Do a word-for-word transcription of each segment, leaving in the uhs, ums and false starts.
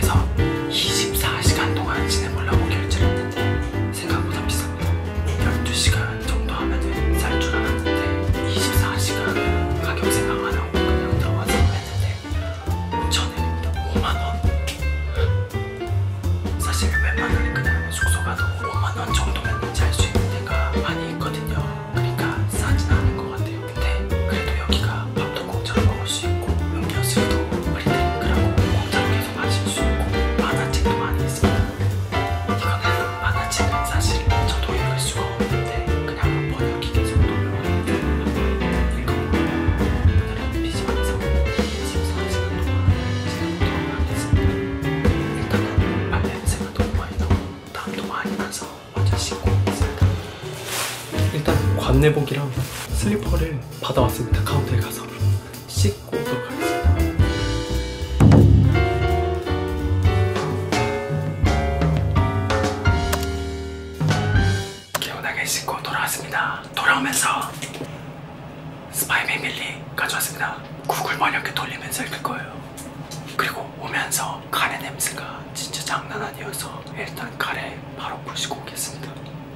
그래서 이십사 시간 동안 지내보려고 결제를 했는데 생각보다 비쌉니다. 열두 시간 정도 하면은 살 줄 알았는데 이십사 시간 가격 생각 안 하고 그냥 들어와서 했는데 오천 원입니다. 오만 원. 사실 웬만하면 그냥 숙소 가도 오만 원 정도면 잘 수 있는 데가 많이 있거든요. 그러니까 싸진 않은 것 같아요. 근데 그래도 여기가 밥도 공짜로 먹을 수 있고 음료수도 프리드링크라고 공짜로 계속 마실 수 있고 만화책도 많이 있습니다. 이거는 만화책은 사실 저도 읽을 수가 없는데 그냥 번역기계 정도로 한번 읽어보려고 오늘은 피지방에서 이십사 시간 동안 지내보도록 하겠습니다. 일단은 빨래 냄새가 너무 많이 나고 땀도 많이 나서 먼저 씻고 오겠습니다. 일단 관내복이랑 슬리퍼를 받아왔습니다. 가운데에 가서 씻고 오도록 하겠습니다. 개운하게 씻고 돌아왔습니다. 돌아오면서 스파이 패밀리 가져왔습니다. 구글 번역기 돌리면서 읽을 거예요. 그리고 오면서 카레 냄새가 진짜 장난 아니어서 일단 카레 바로 부시고 오겠습니다.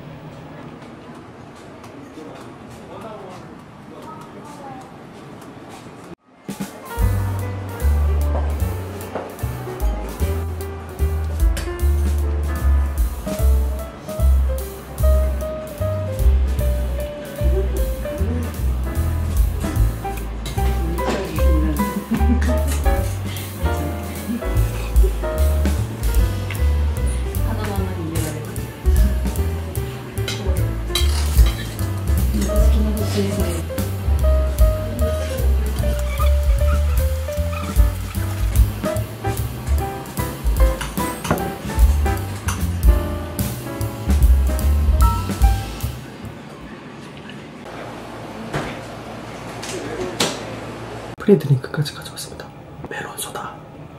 프리드링크까지 가져왔습니다. 메론 소다.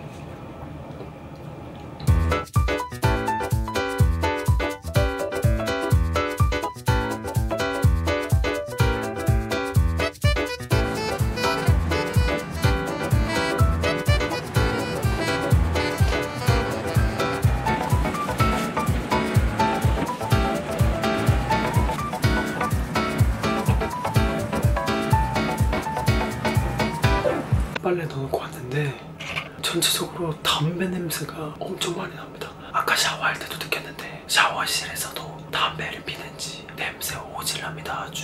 빨래 넣고 왔는데 전체적으로 담배 냄새가 엄청 많이 납니다. 아까 샤워할 때도 느꼈는데 샤워실에서도 담배를 피는지 냄새 오질납니다. 아주.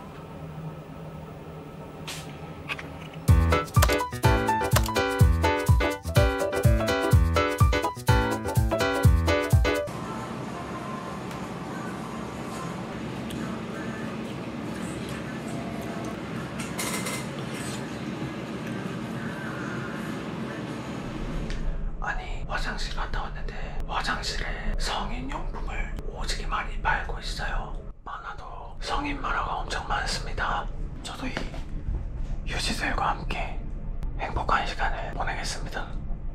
아니 화장실 갔다 왔는데 화장실에 성인용품을 오지게 많이 팔고 있어요. 많아도 성인 만화가 엄청 많습니다. 저도 이 유지들과 함께 행복한 시간을 보내겠습니다.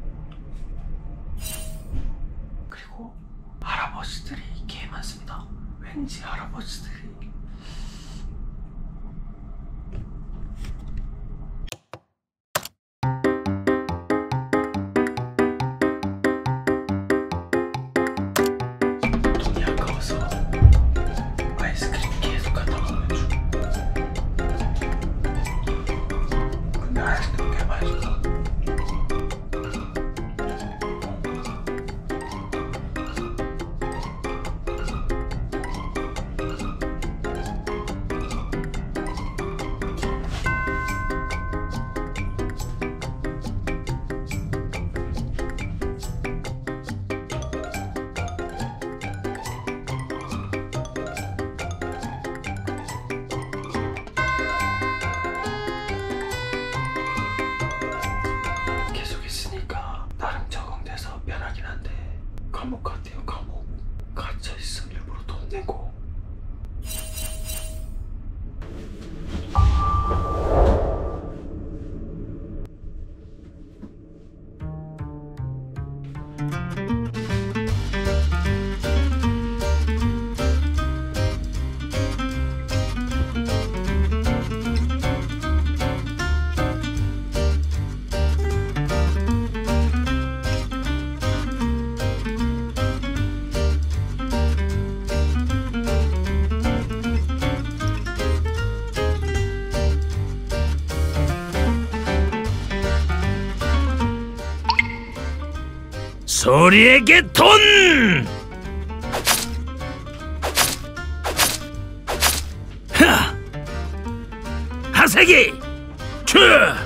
그리고 할아버지들이 개 많습니다. 왠지 할아버지들이 감옥 같아요. 감옥 갇혀있음 일부러 돈 내고. 소리에게 돈! 하! 하세기! 큐!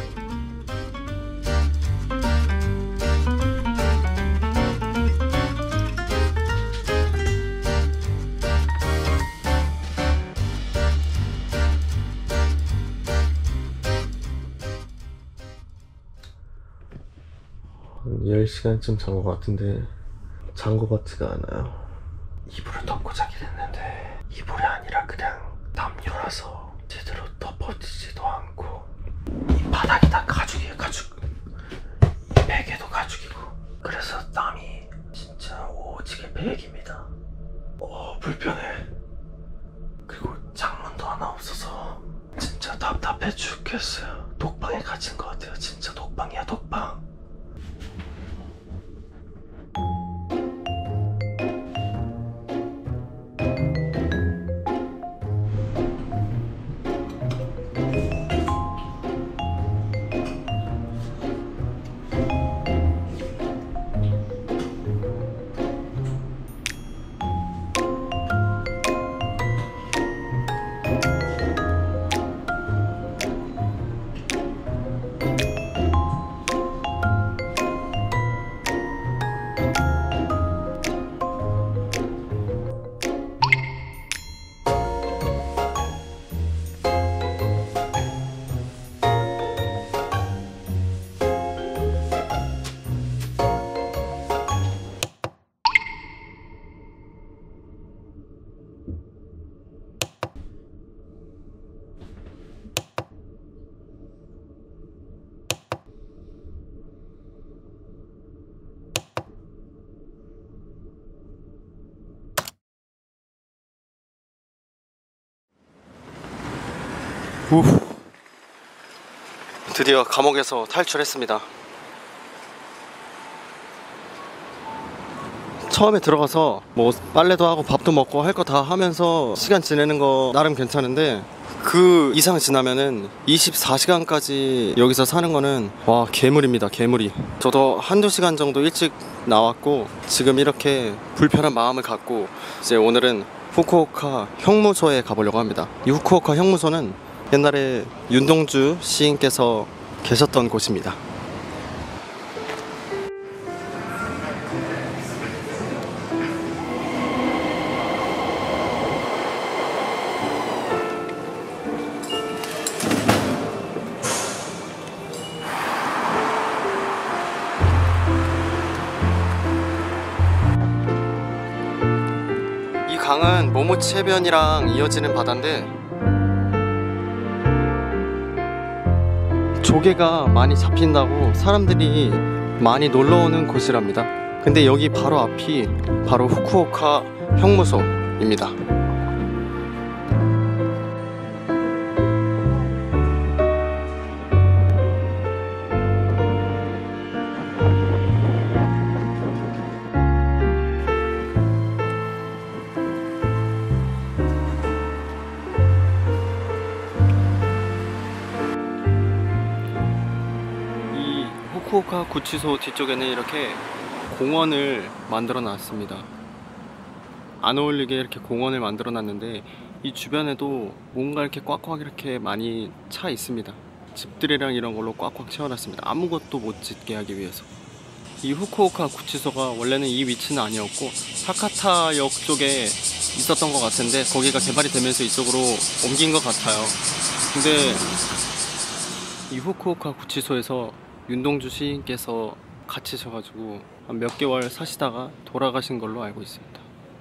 열 시간쯤 잔 것 같은데 잔 것 같지가 않아요. 이불을 덮고 자긴 했는데 이불이 아니라 그냥 담요라서 제대로 덮어지지도 않고, 이 바닥이 다 가죽이에요. 가죽. 이 베개도 가죽이고, 그래서 땀이 진짜 오지게 베개입니다. 어 불편해. 그리고 창문도 하나 없어서 진짜 답답해 죽겠어요. 독방에 갇힌 것 같아요. 진짜 독방이야, 독방. 우. 드디어 감옥에서 탈출했습니다. 처음에 들어가서 뭐 빨래도 하고 밥도 먹고 할 거 다 하면서 시간 지내는 거 나름 괜찮은데, 그 이상 지나면은 이십사 시간까지 여기서 사는 거는 와 괴물입니다. 괴물이. 저도 한두 시간 정도 일찍 나왔고 지금 이렇게 불편한 마음을 갖고 이제 오늘은 후쿠오카 형무소에 가보려고 합니다. 이 후쿠오카 형무소는 옛날에 윤동주 시인께서 계셨던 곳입니다. 이 강은 모모치 해변이랑 이어지는 바다인데 조개가 많이 잡힌다고 사람들이 많이 놀러오는 곳이랍니다. 근데 여기 바로 앞이 바로 후쿠오카 형무소입니다. 후쿠오카 구치소 뒤쪽에는 이렇게 공원을 만들어 놨습니다. 안 어울리게 이렇게 공원을 만들어 놨는데 이 주변에도 뭔가 이렇게 꽉꽉 이렇게 많이 차 있습니다. 집들이랑 이런 걸로 꽉꽉 채워놨습니다. 아무것도 못 짓게 하기 위해서. 이 후쿠오카 구치소가 원래는 이 위치는 아니었고 하카타역 쪽에 있었던 것 같은데 거기가 개발이 되면서 이쪽으로 옮긴 것 같아요. 근데 이 후쿠오카 구치소에서 윤동주 시인께서 갇히셔가지고 한 몇 개월 사시다가 돌아가신 걸로 알고 있습니다.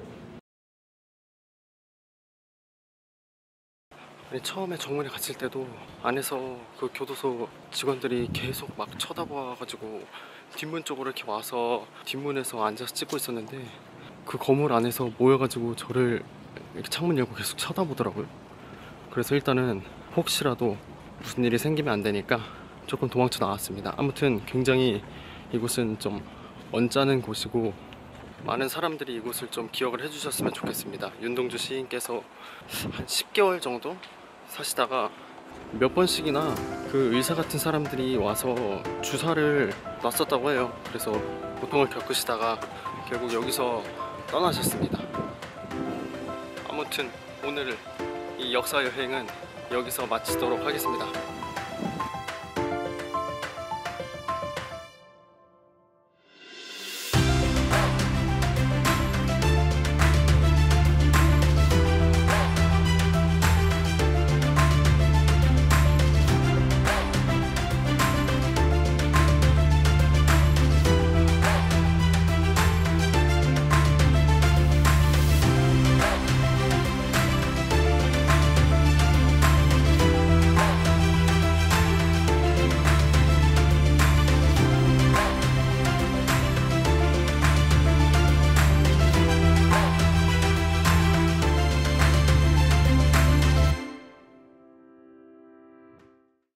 아니, 처음에 정문에 갇힐 때도 안에서 그 교도소 직원들이 계속 막 쳐다봐가지고 뒷문 쪽으로 이렇게 와서 뒷문에서 앉아서 찍고 있었는데, 그 건물 안에서 모여가지고 저를 이렇게 창문 열고 계속 쳐다보더라고요. 그래서 일단은 혹시라도 무슨 일이 생기면 안 되니까 조금 도망쳐 나왔습니다. 아무튼 굉장히 이곳은 좀 언짢은 곳이고 많은 사람들이 이곳을 좀 기억을 해주셨으면 좋겠습니다. 윤동주 시인께서 한 십 개월 정도 사시다가 몇 번씩이나 그 의사 같은 사람들이 와서 주사를 놨었다고 해요. 그래서 고통을 겪으시다가 결국 여기서 떠나셨습니다. 아무튼 오늘 이 역사 여행은 여기서 마치도록 하겠습니다.